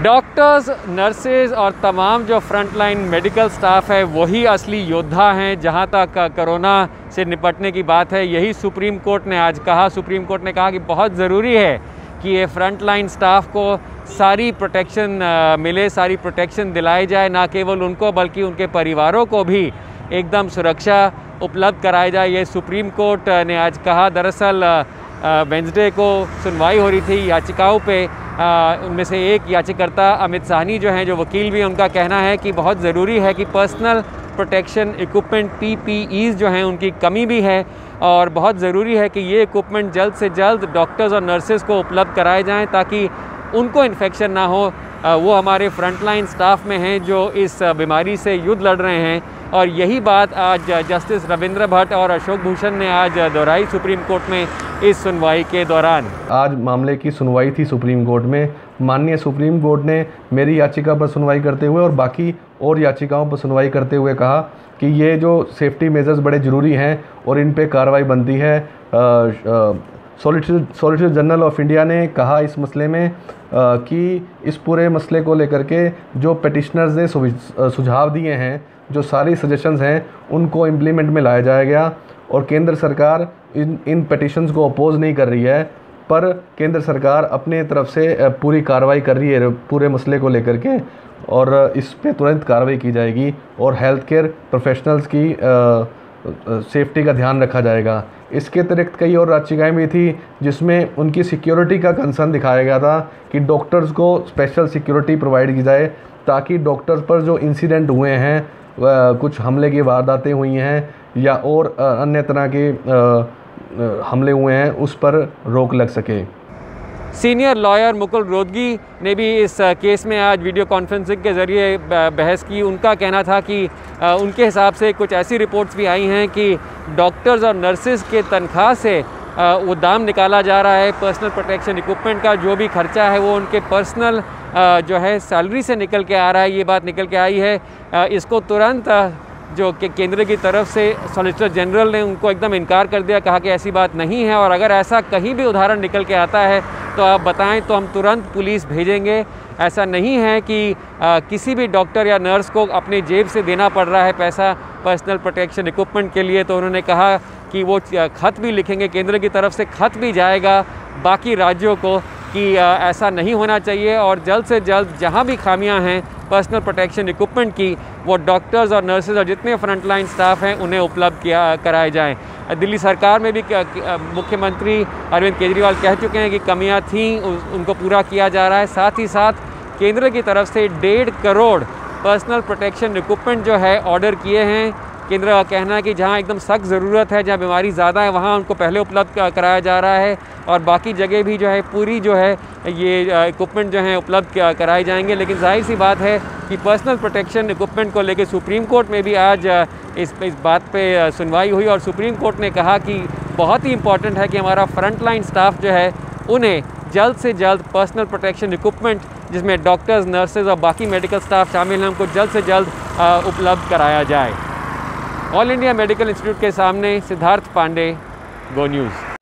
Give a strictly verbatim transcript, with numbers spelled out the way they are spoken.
Doctors, nurses और तमाम जो फ्रंटलाइन मेडिकल स्टाफ है वही असली योद्धा हैं जहां तक कोरोना से निपटने की बात है। यही सुप्रीम कोर्ट ने आज कहा। सुप्रीम कोर्ट ने कहा कि बहुत ज़रूरी है कि ये फ्रंटलाइन स्टाफ को सारी प्रोटेक्शन मिले, सारी प्रोटेक्शन दिलाई जाए, ना केवल उनको बल्कि उनके परिवारों को भी एकदम सुरक्षा उपलब्ध कराई जाए। ये सुप्रीम कोर्ट ने आज कहा। दरअसल वेंसडे को सुनवाई हो रही थी याचिकाओं पे। उनमें से एक याचिकाकर्ता अमित साहनी जो हैं, जो वकील भी, उनका कहना है कि बहुत ज़रूरी है कि personal protection equipment P P Es जो हैं उनकी कमी भी है और बहुत ज़रूरी है कि ये इक्विपमेंट जल्द से जल्द डॉक्टर्स और नर्सेज को उपलब्ध कराए जाएं ताकि उनको इन्फेक्शन ना हो। वो हमारे फ्रंटलाइन स्टाफ में हैं जो इस बीमारी से युद्ध लड़ रहे हैं और यही बात आज जस्टिस रविंद्र भट्ट और अशोक भूषण ने आज दोहराई सुप्रीम कोर्ट में इस सुनवाई के दौरान। आज मामले की सुनवाई थी सुप्रीम कोर्ट में। माननीय सुप्रीम कोर्ट ने मेरी याचिका पर सुनवाई करते हुए और बाकी और याचिकाओं पर सुनवाई करते हुए कहा कि ये जो सेफ्टी मेजर्स बड़े ज़रूरी हैं और इन पे कार्रवाई बनती है। Solicitor solicitor general of India ने कहा इस मसले में आ, कि इस पूरे मसले को लेकर के जो पेटिशनर्स ने सुझाव दिए हैं, जो सारी सजेशंस हैं, उनको इम्प्लीमेंट में लाया जाएगा और केंद्र सरकार इन इन पेटिशंस को अपोज नहीं कर रही है, पर केंद्र सरकार अपने तरफ से पूरी कार्रवाई कर रही है पूरे मसले को लेकर के और इस पे तुरंत कार्रवाई की जाएगी और हेल्थ केयर प्रोफेशनल्स की आ, सेफ्टी का ध्यान रखा जाएगा। इसके अतिरिक्त कई और याचिकाएँ भी थी जिसमें उनकी सिक्योरिटी का कंसर्न दिखाया गया था कि डॉक्टर्स को स्पेशल सिक्योरिटी प्रोवाइड की जाए ताकि डॉक्टर्स पर जो इंसिडेंट हुए हैं, कुछ हमले की वारदातें हुई हैं या और अन्य तरह के हमले हुए हैं, उस पर रोक लग सके। सीनियर लॉयर मुकुल रोहतगी ने भी इस केस में आज वीडियो कॉन्फ्रेंसिंग के ज़रिए बहस की। उनका कहना था कि उनके हिसाब से कुछ ऐसी रिपोर्ट्स भी आई हैं कि डॉक्टर्स और नर्सेज के तनख्वाह से वो दाम निकाला जा रहा है। पर्सनल प्रोटेक्शन इक्विपमेंट का जो भी खर्चा है वो उनके पर्सनल जो है सैलरी से निकल के आ रहा है। ये बात निकल के आई है। इसको तुरंत जो कि केंद्र की तरफ से सॉलिसिटर जनरल ने उनको एकदम इनकार कर दिया, कहा कि ऐसी बात नहीं है और अगर ऐसा कहीं भी उदाहरण निकल के आता है तो आप बताएं तो हम तुरंत पुलिस भेजेंगे। ऐसा नहीं है कि आ, किसी भी डॉक्टर या नर्स को अपने जेब से देना पड़ रहा है पैसा पर्सनल प्रोटेक्शन इक्विपमेंट के लिए। तो उन्होंने कहा कि वो ख़त भी लिखेंगे, केंद्र की तरफ से ख़त भी जाएगा बाकी राज्यों को कि आ, ऐसा नहीं होना चाहिए और जल्द से जल्द जहाँ भी खामियां हैं पर्सनल प्रोटेक्शन इक्विपमेंट की, वो डॉक्टर्स और नर्सेज और जितने फ्रंटलाइन स्टाफ हैं उन्हें उपलब्ध किया कराए जाएं। दिल्ली सरकार में भी मुख्यमंत्री अरविंद केजरीवाल कह चुके हैं कि कमियां थीं, उनको पूरा किया जा रहा है। साथ ही साथ केंद्र की तरफ से डेढ़ करोड़ पर्सनल प्रोटेक्शन इक्विपमेंट जो है ऑर्डर किए हैं। केंद्र का कहना है कि जहां एकदम सख्त ज़रूरत है, जहां बीमारी ज़्यादा है, वहां उनको पहले उपलब्ध कराया जा रहा है और बाकी जगह भी जो है पूरी जो है ये इक्विपमेंट जो है उपलब्ध कराए जाएंगे। लेकिन जाहिर सी बात है कि पर्सनल प्रोटेक्शन इक्विपमेंट को लेकर सुप्रीम कोर्ट में भी आज इस इस बात पे सुनवाई हुई और सुप्रीम कोर्ट ने कहा कि बहुत ही इम्पॉर्टेंट है कि हमारा फ्रंटलाइन स्टाफ जो है उन्हें जल्द से जल्द पर्सनल प्रोटेक्शन इक्विपमेंट, जिसमें डॉक्टर्स, नर्सेज और बाकी मेडिकल स्टाफ शामिल हैं, उनको जल्द से जल्द उपलब्ध कराया जाए। ऑल इंडिया मेडिकल इंस्टीट्यूट के सामने सिद्धार्थ पांडे, गो न्यूज़।